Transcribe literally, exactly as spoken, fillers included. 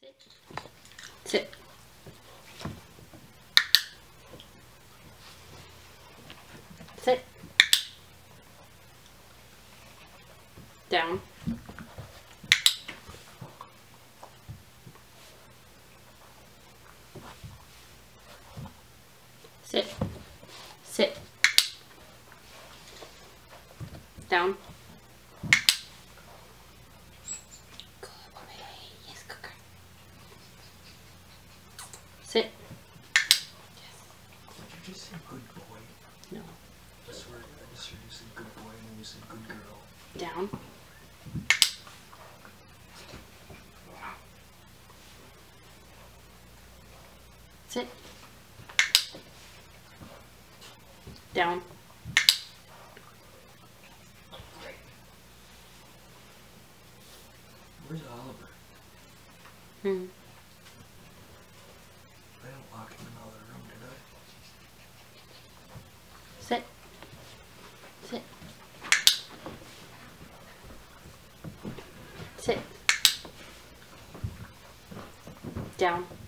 Sit. Sit. Sit. Down. Sit. Sit. Down. Good boy. Yes, good girl. Sit. Yes. Did you just say good boy? No. I swear, I just heard you say good boy and then you said good girl. Down. Sit. Down. Great. Where's Oliver? Hmm. I didn't lock him in the other room, did I? Sit. Sit. Sit. Down.